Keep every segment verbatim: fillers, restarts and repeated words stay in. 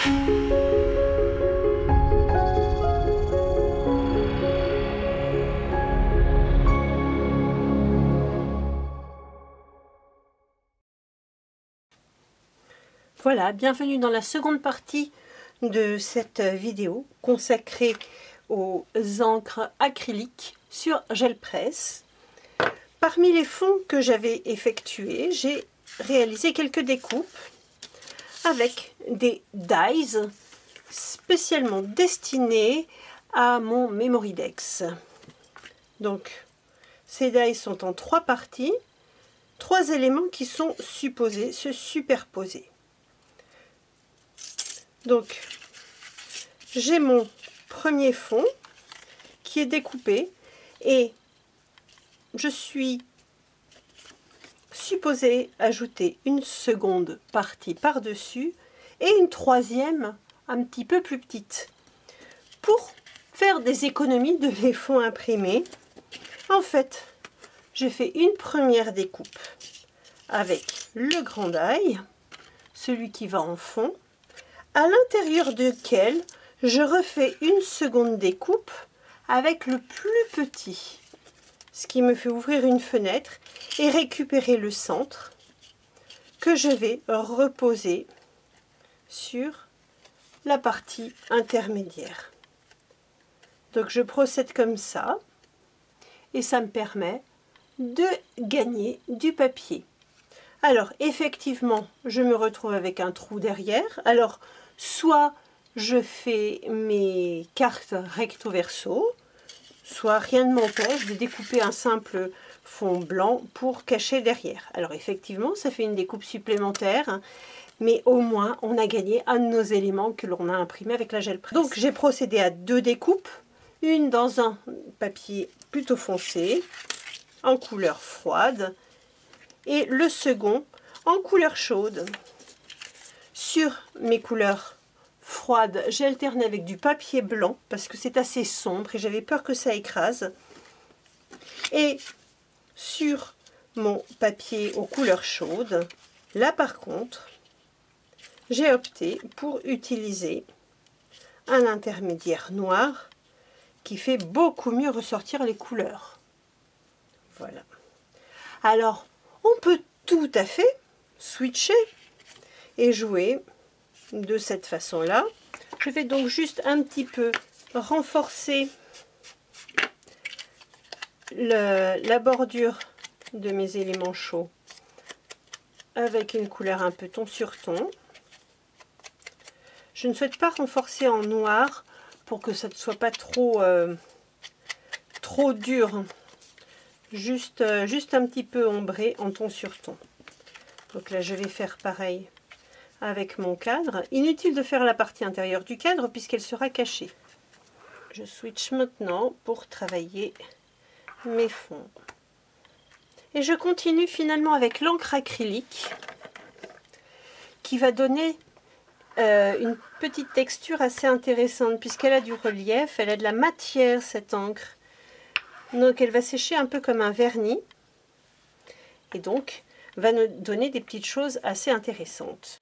Voilà, bienvenue dans la seconde partie de cette vidéo consacrée aux encres acryliques sur gel presse. Parmi les fonds que j'avais effectués, j'ai réalisé quelques découpes avec des dies spécialement destinés à mon Memorydex. Donc, ces dies sont en trois parties, trois éléments qui sont supposés se superposer. Donc, j'ai mon premier fond qui est découpé et je suis supposée ajouter une seconde partie par-dessus et une troisième un petit peu plus petite. Pour faire des économies de mes fonds imprimés, en fait, j'ai fait une première découpe avec le grand die, celui qui va en fond, à l'intérieur duquel je refais une seconde découpe avec le plus petit, ce qui me fait ouvrir une fenêtre et récupérer le centre que je vais reposer sur la partie intermédiaire. Donc je procède comme ça et ça me permet de gagner du papier. Alors effectivement, je me retrouve avec un trou derrière. Alors soit je fais mes cartes recto verso, soit rien ne m'empêche de découper un simple fond blanc pour cacher derrière. Alors effectivement, ça fait une découpe supplémentaire, mais au moins on a gagné un de nos éléments que l'on a imprimé avec la gel presse. Donc j'ai procédé à deux découpes, une dans un papier plutôt foncé, en couleur froide, et le second en couleur chaude. Sur mes couleurs froides, j'ai alterné avec du papier blanc parce que c'est assez sombre et j'avais peur que ça écrase. Et sur mon papier aux couleurs chaudes, là par contre, j'ai opté pour utiliser un intermédiaire noir qui fait beaucoup mieux ressortir les couleurs. Voilà. Alors, on peut tout à fait switcher et jouer de cette façon-là. Je vais donc juste un petit peu renforcer le, la bordure de mes éléments chauds avec une couleur un peu ton sur ton. Je ne souhaite pas renforcer en noir pour que ça ne soit pas trop, euh, trop dur. Juste, euh, juste un petit peu ombré en ton sur ton. Donc là, je vais faire pareil avec mon cadre. Inutile de faire la partie intérieure du cadre puisqu'elle sera cachée. Je switch maintenant pour travailler mes fonds. Et je continue finalement avec l'encre acrylique qui va donner euh, une petite texture assez intéressante puisqu'elle a du relief, elle a de la matière cette encre. Donc elle va sécher un peu comme un vernis et donc va nous donner des petites choses assez intéressantes.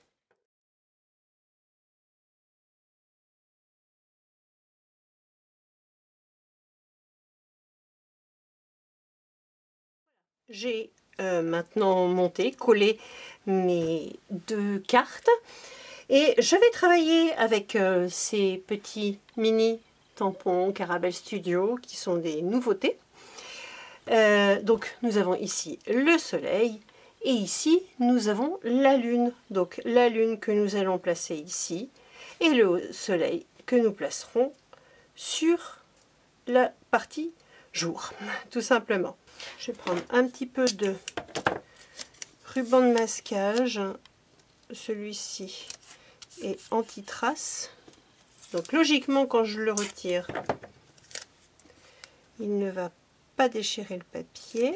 J'ai euh, maintenant monté, collé mes deux cartes et je vais travailler avec euh, ces petits mini tampons Caramel Studio qui sont des nouveautés. Euh, donc nous avons ici le soleil et ici nous avons la lune. Donc la lune que nous allons placer ici et le soleil que nous placerons sur la partie jour, tout simplement. Je vais prendre un petit peu de ruban de masquage. Celui-ci est anti-trace. Donc logiquement, quand je le retire, il ne va pas déchirer le papier.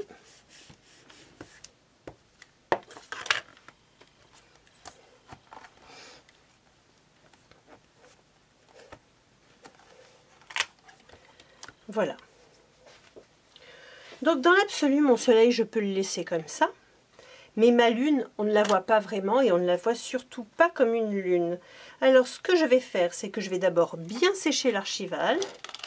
Voilà. Donc dans l'absolu, mon soleil, je peux le laisser comme ça. Mais ma lune, on ne la voit pas vraiment et on ne la voit surtout pas comme une lune. Alors ce que je vais faire, c'est que je vais d'abord bien sécher l'archival.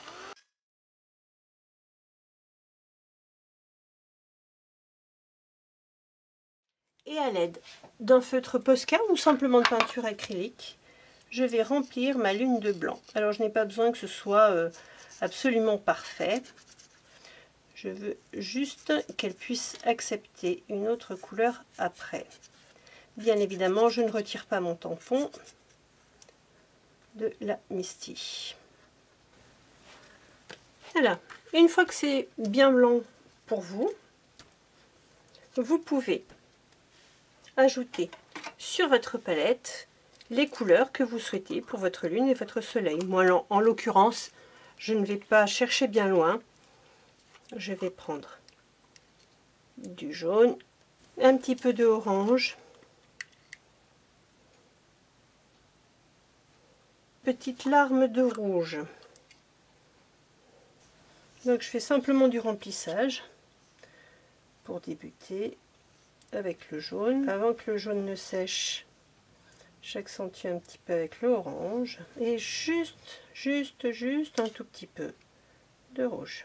Et à l'aide d'un feutre Posca ou simplement de peinture acrylique, je vais remplir ma lune de blanc. Alors je n'ai pas besoin que ce soit euh, absolument parfait. Je veux juste qu'elle puisse accepter une autre couleur après. Bien évidemment, je ne retire pas mon tampon de la Misty. Voilà. Une fois que c'est bien blanc pour vous, vous pouvez ajouter sur votre palette les couleurs que vous souhaitez pour votre lune et votre soleil. Moi, en l'occurrence, je ne vais pas chercher bien loin. Je vais prendre du jaune, un petit peu de orange, petite larme de rouge. Donc je fais simplement du remplissage pour débuter avec le jaune. Avant que le jaune ne sèche, j'accentue un petit peu avec l'orange et juste, juste, juste un tout petit peu de rouge.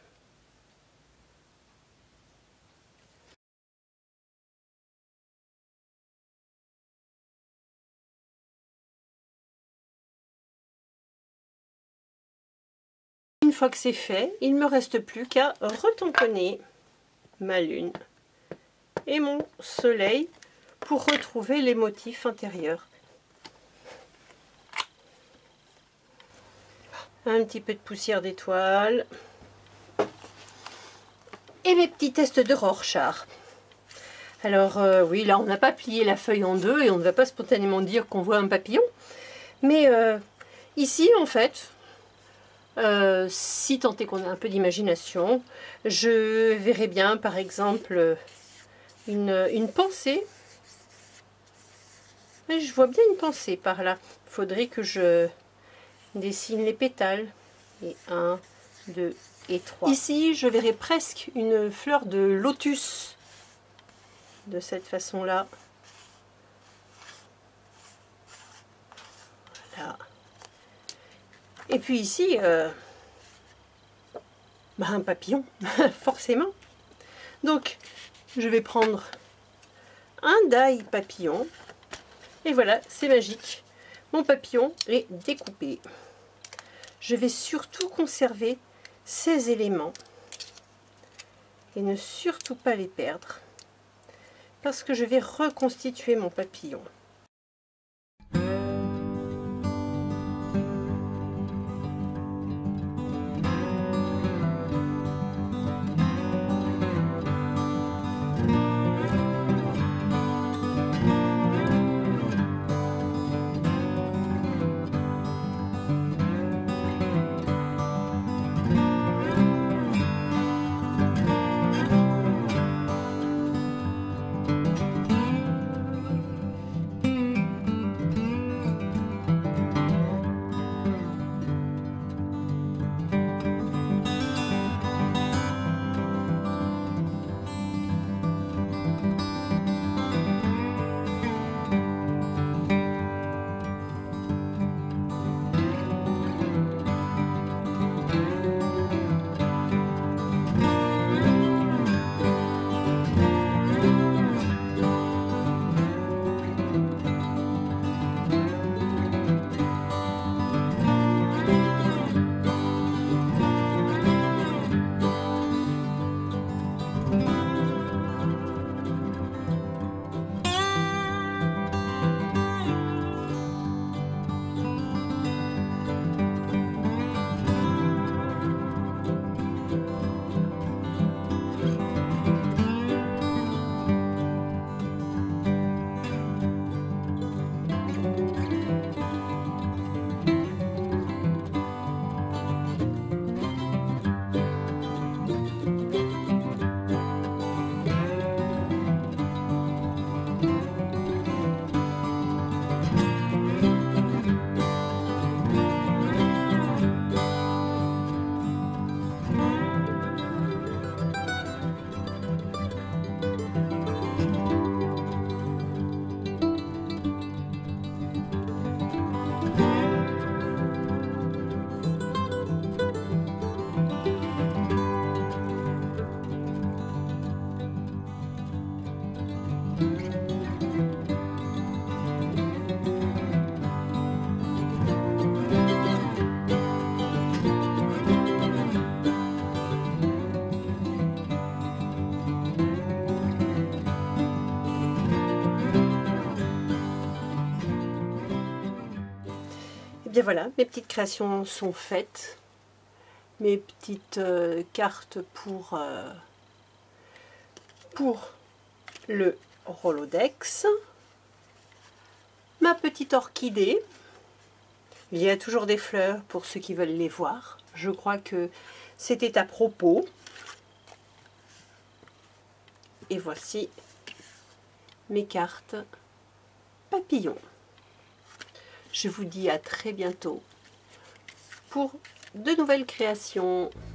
Une fois que c'est fait, il ne me reste plus qu'à retamponner ma lune et mon soleil pour retrouver les motifs intérieurs. Un petit peu de poussière d'étoile et mes petits tests de Rorschach. Alors euh, oui, là on n'a pas plié la feuille en deux et on ne va pas spontanément dire qu'on voit un papillon, mais euh, ici en fait, Euh, si tant est qu'on a un peu d'imagination, je verrais bien par exemple une, une pensée. Mais je vois bien une pensée par là. Il faudrait que je dessine les pétales. Et un, deux et trois. Ici, je verrais presque une fleur de lotus de cette façon-là. Voilà. Et puis ici, euh, bah un papillon, forcément. Donc, je vais prendre un die papillon. Et voilà, c'est magique. Mon papillon est découpé. Je vais surtout conserver ces éléments. Et ne surtout pas les perdre. Parce que je vais reconstituer mon papillon. bien voilà, mes petites créations sont faites. Mes petites euh, cartes pour, euh, pour le Rolodex. Ma petite orchidée. Il y a toujours des fleurs pour ceux qui veulent les voir. Je crois que c'était à propos. Et voici mes cartes papillons. Je vous dis à très bientôt pour de nouvelles créations.